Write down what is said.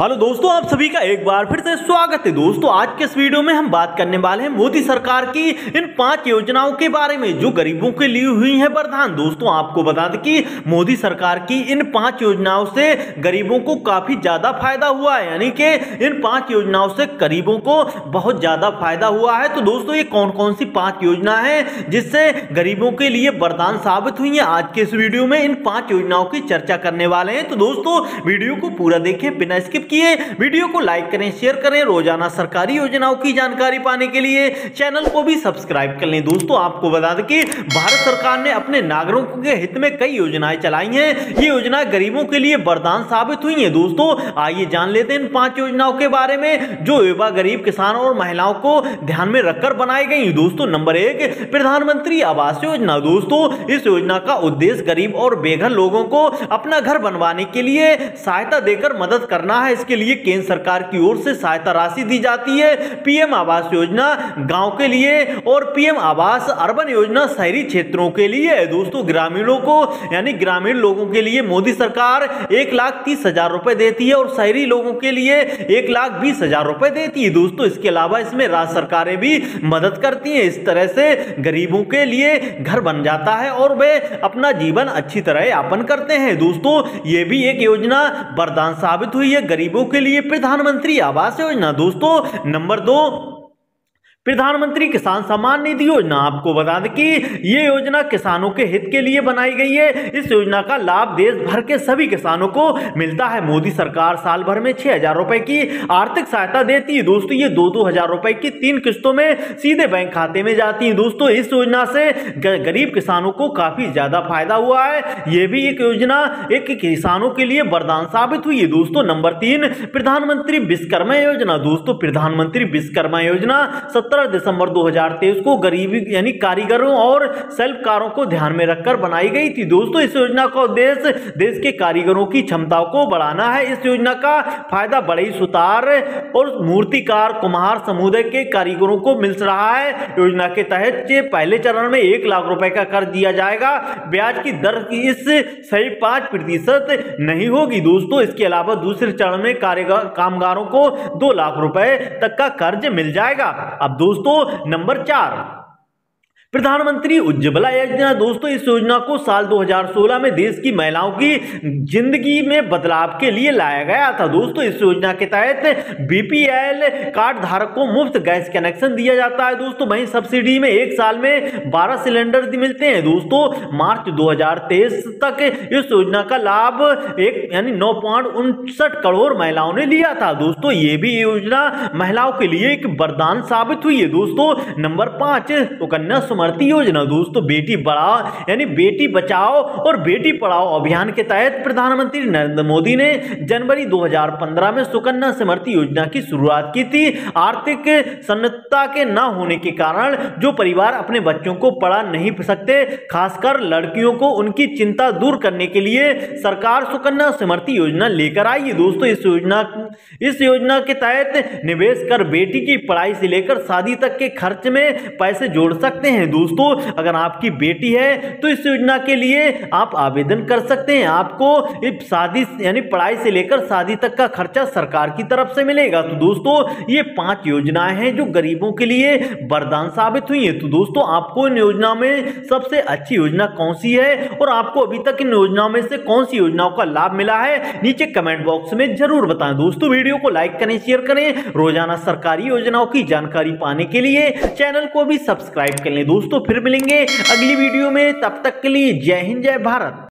Hello दोस्तों, आप सभी का एक बार फिर से स्वागत है। दोस्तों आज के इस वीडियो में हम बात करने वाले हैं मोदी सरकार की इन 5 योजनाओं के बारे में जो गरीबों के लिए हुई है वरदान। दोस्तों आपको बता दें कि मोदी सरकार की इन 5 योजनाओं से गरीबों को काफी ज्यादा फायदा हुआ है, यानी कि इन 5 योजनाओं से गरीबों को बहुत ज्यादा फायदा हुआ है। तो दोस्तों ये कौन कौन सी 5 योजना है जिससे गरीबों के लिए वरदान साबित हुई है, आज के इस वीडियो में इन 5 योजनाओं की चर्चा करने वाले हैं। तो दोस्तों वीडियो को पूरा देखें बिना स्किप किए, वीडियो को लाइक करें, शेयर करें। रोजाना सरकारी योजनाओं की जानकारी पाने के लिए चैनल को भी सब्सक्राइब कर लें। दोस्तों आपको बता दें कि भारत सरकार ने अपने नागरिकों के हित में कई योजनाएं चलाई हैं। ये योजनाएं गरीबों के लिए वरदान साबित हुई हैं। दोस्तों आइए जान लेते हैं इन 5 योजनाओं के बारे में जो युवा, गरीब, किसानों और महिलाओं को ध्यान में रखकर बनाई गई। दोस्तों नंबर 1, प्रधानमंत्री आवास योजना। दोस्तों इस योजना का उद्देश्य गरीब और बेघर लोगों को अपना घर बनवाने के लिए सहायता देकर मदद करना है। इसके लिए केंद्र सरकार की ओर से सहायता राशि दी जाती है। पीएम आवास योजना गांव के लिए और पीएम आवास अर्बन योजना शहरी क्षेत्रों के लिए है। दोस्तों ग्रामीणों को यानी ग्रामीण लोगों के लिए मोदी सरकार 1,30,000 रुपए देती है और शहरी लोगों के लिए 1,20,000 रुपए देती है। दोस्तों इसके अलावा इसमें राज्य सरकारें भी मदद करती हैं। इस तरह से गरीबों के लिए घर बन जाता है और वे अपना जीवन अच्छी तरह यापन करते हैं। दोस्तों ये भी एक योजना वरदान साबित हुई है गरीबों के लिए, प्रधानमंत्री आवास योजना। दोस्तों नंबर 2, प्रधानमंत्री किसान सम्मान निधि योजना। आपको बता दें कि यह योजना किसानों के हित के लिए बनाई गई है। इस योजना का लाभ देश भर के सभी किसानों को मिलता है। मोदी सरकार साल भर में 6,000 रुपए की आर्थिक सहायता देती है। दोस्तों ये 2-2 हजार रुपए की 3 किस्तों में सीधे बैंक खाते में जाती है। दोस्तों इस योजना से गरीब किसानों को काफी ज्यादा फायदा हुआ है। यह भी एक योजना एक किसानों के लिए वरदान साबित हुई है। दोस्तों नंबर 3, प्रधानमंत्री विश्वकर्मा योजना। दोस्तों प्रधानमंत्री विश्वकर्मा योजना 17 दिसंबर 2023 को गरीबी यानी कारीगरों और शिल्पकारों को ध्यान में रखकर बनाई गई थी। दोस्तों इस योजना का उद्देश्य देश के कारीगरों की क्षमताओं को बढ़ाना है। इस योजना का फायदा बड़े सुतार और मूर्तिकार, कुम्हार समुदाय के कारीगरों को मिल रहा है। योजना के तहत पहले चरण में 1 लाख रुपए का कर्ज दिया जाएगा। ब्याज की दर इस सही 5% नहीं होगी। दोस्तों इसके अलावा दूसरे चरण में कामगारों को 2 लाख रुपए तक का कर्ज मिल जाएगा। अब दोस्तों नंबर 4, प्रधानमंत्री उज्ज्वला योजना। दोस्तों इस योजना को साल 2016 में देश की महिलाओं की जिंदगी में बदलाव के लिए लाया गया था। दोस्तों इस योजना के तहत बीपीएल कार्ड धारक को मुफ्त गैस कनेक्शन दिया जाता है। दोस्तों वहीं सब्सिडी में 1 साल में 12 सिलेंडर मिलते हैं। दोस्तों मार्च 2023 तक इस योजना का लाभ यानी 9.59 करोड़ महिलाओं ने लिया था। दोस्तों ये भी योजना महिलाओं के लिए एक वरदान साबित हुई है। दोस्तों नंबर 5, सुकन्या समृद्धि योजना। दोस्तों बेटी बढ़ाओ यानी बेटी बचाओ और बेटी पढ़ाओ अभियान के तहत प्रधानमंत्री नरेंद्र मोदी ने जनवरी 2015 में सुकन्या समृद्धि योजना की शुरुआत की थी। आर्थिक सन्नद्धता के न होने के कारण जो परिवार अपने बच्चों को पढ़ा नहीं सकते, खासकर लड़कियों को, उनकी चिंता दूर करने के लिए सरकार सुकन्या समृद्धि योजना लेकर आई है। दोस्तों इस योजना के तहत निवेश कर बेटी की पढ़ाई से लेकर शादी तक के खर्च में पैसे जोड़ सकते हैं। दोस्तों अगर आपकी बेटी है तो इस योजना के लिए आप आवेदन कर सकते हैं। आपको शादी यानी पढ़ाई से लेकर शादी तक का खर्चा सरकार की तरफ से मिलेगा। तो दोस्तों ये 5 योजनाएं हैं जो गरीबों के लिए वरदान साबित हुई है। तो दोस्तों आपको इन योजनाओं में सबसे अच्छी योजना कौन सी है और आपको अभी तक इन योजनाओं में से कौन सी योजनाओं का लाभ मिला है, नीचे कमेंट बॉक्स में जरूर बताएं। दोस्तों वीडियो को लाइक करें, शेयर करें। रोजाना सरकारी योजनाओं की जानकारी पाने के लिए चैनल को भी सब्सक्राइब कर लें। दोस्तों फिर मिलेंगे अगली वीडियो में, तब तक के लिए जय हिंद, जय भारत।